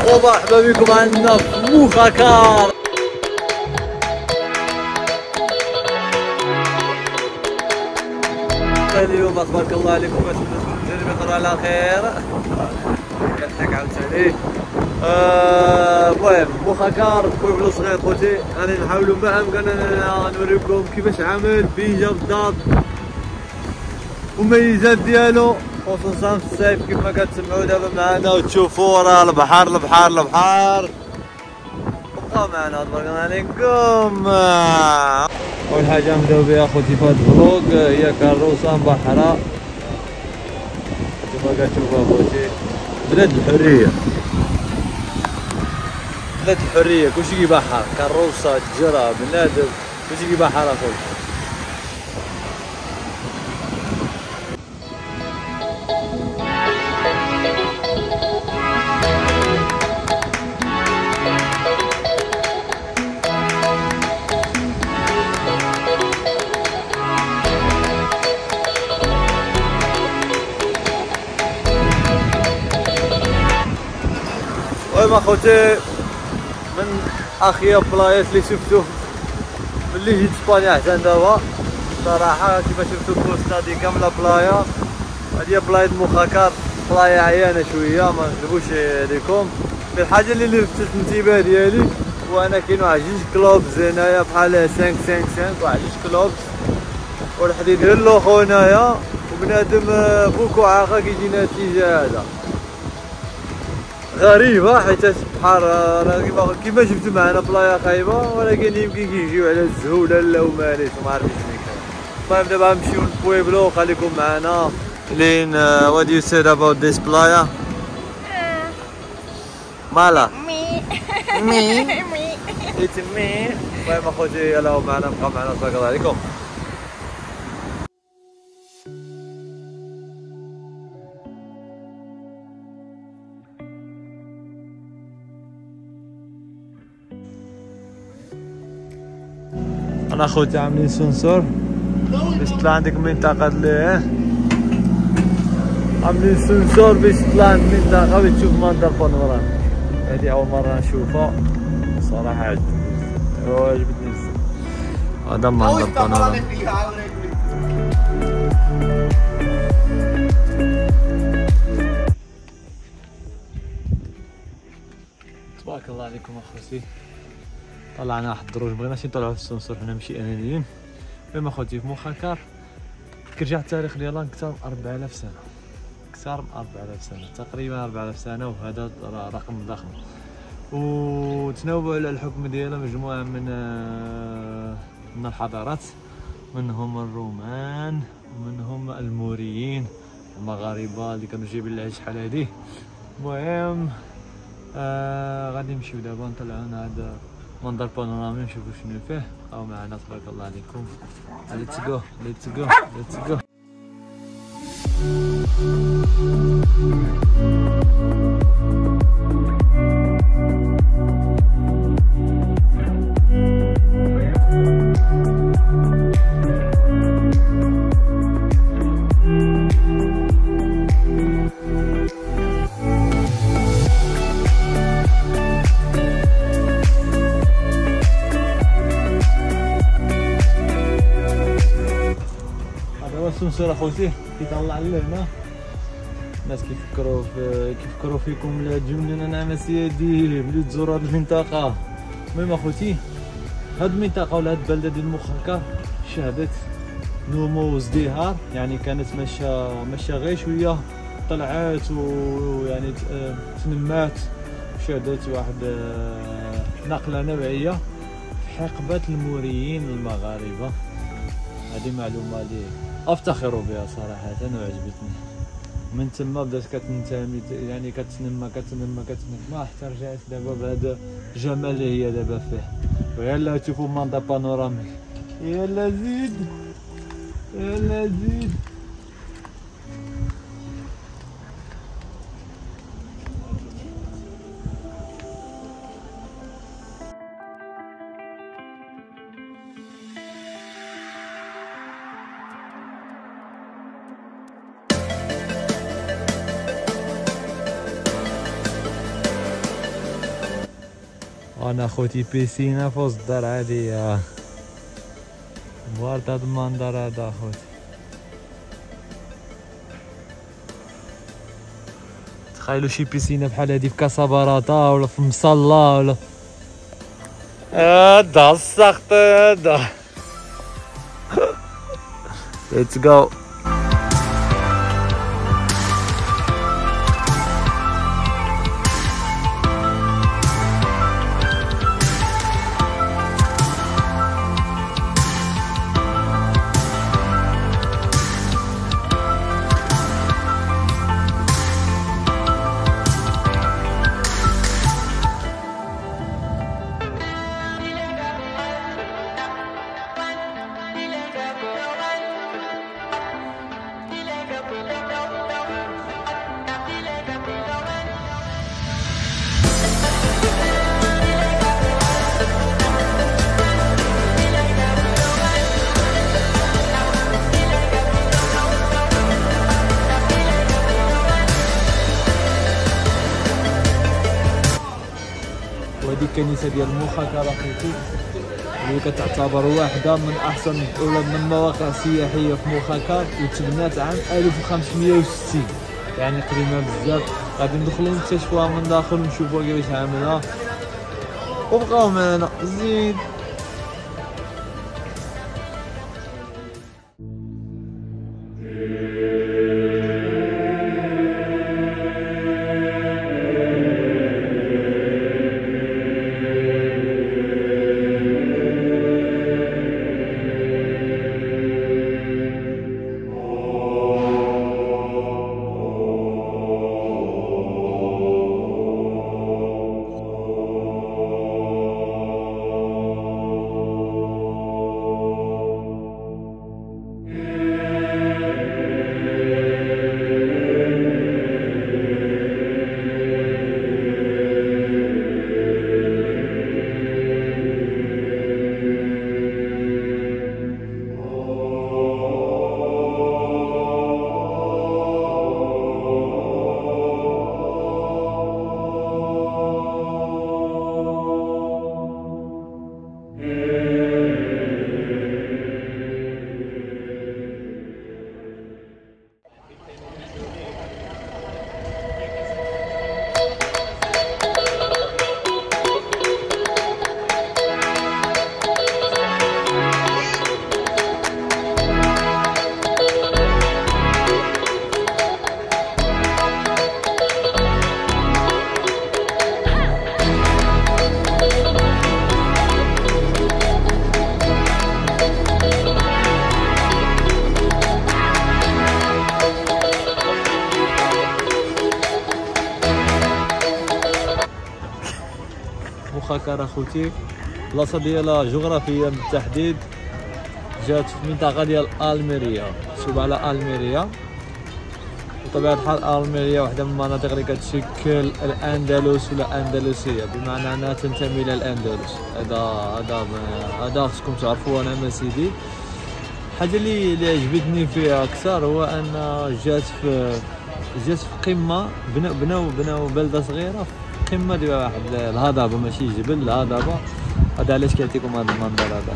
ومرحبا بكم عندنا في موخاكار. اليوم تبارك الله عليكم تكونوا جالين بخير على خير. كنضحك عاوتاني. المهم موخاكار بويبلو صغير خوتي، غادي نحاولوا ما امكننا نوريكم كيفاش عامل فين جا بالضبط والميزات ديالو، خصوصا في الصيف كيف ما كتسمعوا دابا معنا وتشوفوا راه البحر البحر البحر. بقاو معنا تبارك الله عليكم. اول حاجه نبداو بها خوتي في هذا الفلوق هي كاروسه مبحره كيف ما كتشوفوا خوتي. بلاد الحريه، بلاد الحريه، كلشي كيبحر، كاروسه تجرى بنادم كلشي كيبحر اخويا. المهم اخوتي من اخيب بلايص اللي شفتو ملي جيت اسبانيا حتى دابا صراحه، كيما شفتو الكوستا دي كامله بلايا. هادي بلايا موخاكار، بلايا عيانه شويه ما نكذبوش عليكم. الحاجه اللي لفتت الانتباه ديالي هو انا كاين واحد جوج كلوبز هنايا بحال 5 واحد جوج كلوبز والحديد هلو هنايا، وبنادم بوكو عاقه كيجي نتيجه هذا غريبه، حيت البحر كيما شفتوا معنا بلايا خايبه، ولكن يمكن كيجيو على الزهوله لا وماريس وما عرفتش شنو كاين. المهم دابا نمشيو لبويبلو، خليكم معنا. لين what do you say about this playa? مالا مي it's me. المهم اخوتي يلاه معنا، بقاو معنا تبارك الله عليكم. انا خوتي عاملين سنسور باش تطلع عندك منطقة عاملين سنسور باش تطلع عند منطقة باش تشوف منظر بانوراميك. هادي أول مرة نشوفها صراحة، عجبتني بزاف. هذا منظر بانوراميك. تبارك الله عليكم اخوتي. طلعنا واحد الدروج، مبغيناش نطلعو في السنسور حنا ماشي انانيين. المهم اخوتي في موخاكار كيرجع التاريخ ديالها اكثر من 4000 سنه، اكثر من 4000 سنه تقريبا 4000 سنه، وهذا رقم ضخم. وتناوبوا على الحكم ديالها مجموعه من الحضارات، منهم الرومان ومنهم الموريين المغاربه اللي كانوا جايبين لها شحال هادي. المهم غادي نمشيو دابا نطلعو هذا منظر بانورامي نشوفو شنو فيه. بقاو معنا تبارك الله عليكم. ليتس جو ليتس جو ليتس جو. السنسور اخوتي كيطلع لهنا، الناس كيفكروا فيكم لا تجيو لنا نعم سيدي بلي تزوروا هاد المنطقه. المهم اخوتي هاد المنطقه ولا هاد البلده ديال موخاكار شهدت نمو وازدهار، يعني كانت ماشيه غير شويه، طلعات ويعني تنمات، شهدت واحد نقله نوعيه في حقبه الموريين المغاربه. هذه معلومه اللي افتخر بها صراحه وعجبتني. من تما بدات كتنتمي، يعني كتنمى حتى رجعت دابا بهذا الجمال اللي هي دابا فيه. ويلا تشوفوا منظر بانوراميك. يلا زيد يلا زيد. انا خوتي بيسينا في وسط الدار عادية، بوارد هاد المنظر هذا خوتي. تخيلوا شي بيسينا بحال هادي في كاساباراتا ولا في مصلى ولا هدا السخط هدا. Let's go. وهذه الكنيسة ديال موخاكار اخوتي، اللي كتعتبر واحدة من أحسن ولا من المواقع السياحية في موخاكار، وتبنات عام 1560، يعني قديمة بزاف. غادي ندخلو نكتشفوها من داخل ونشوفوها كيفاش عاملة، وبقاو معنا زيد. موخاكار اخوتي بلاصه ديالها جغرافيا بالتحديد جات في منطقه ديال الميريا، محسوبه على الميريا. بطبيعه الحال الميريا واحده من المناطق اللي كتشكل الاندلس ولا اندلسيه، بمعنى انها تنتمي الى الاندلس. هذا خصكم تعرفوا. انا ما سيدي الحاجه اللي عجبتني فيها اكثر هو ان جات في قمه، بناو بلده صغيره في قمه ديال واحد الهضبه، ماشي جبل، الهضبه. هذا علاش كيعطيكم هذا المنظر هذا.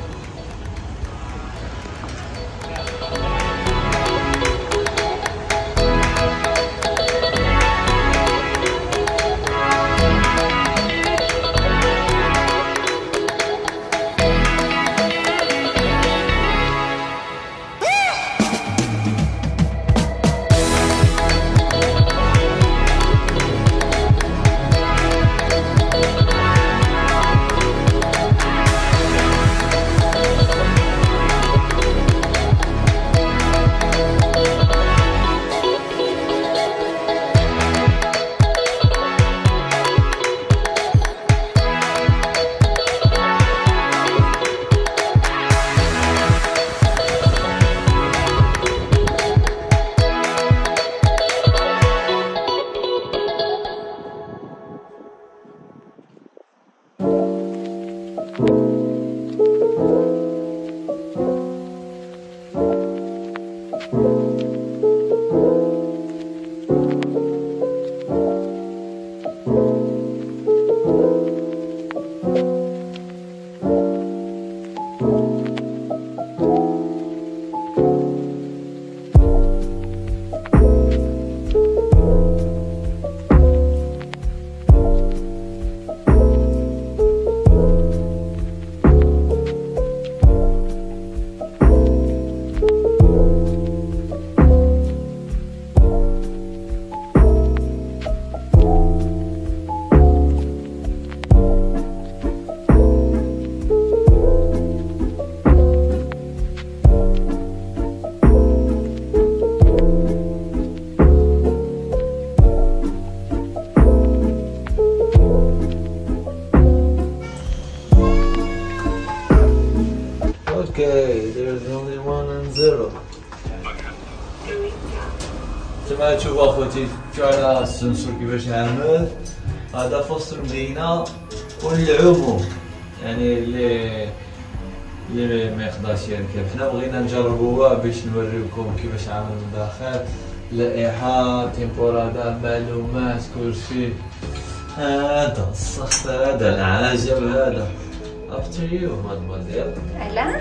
تشوف اخوتي على السنسور كيفاش عامل. هذا في وسط المدينه وللعموم، يعني اللي ما يقدرش يركب. حنا بغينا نجربوها باش نوريوكم كيفاش عامل من داخل، لائحه، تيمبورادا، معلومات، كلشي. هذا الصخر، هذا العجب، هذا up to you mademoiselle. Ella?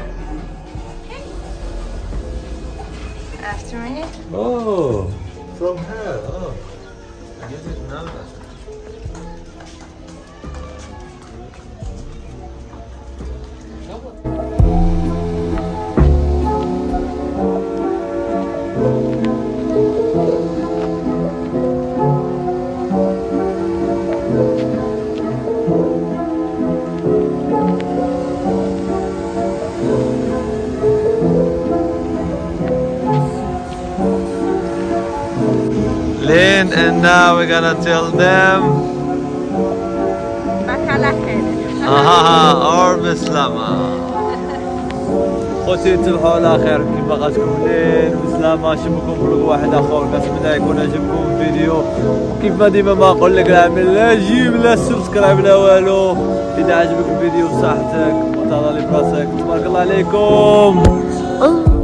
After me? Oh, from her. Oh, I didn't know that. Lynn, and now we're gonna tell them or بسلامة. خوتي تصبحوا على خير، كيما غتكون لين بسلامة. نشوفكم فلوق واحد اخر، كنتمنى يكون عجبكم الفيديو. وكيف ما ديما ما نقول لك، اعمل لا جيم لا سبسكرايب لا والو. اذا عجبك الفيديو بصحتك وتهلا لي براسك. تبارك الله عليكم.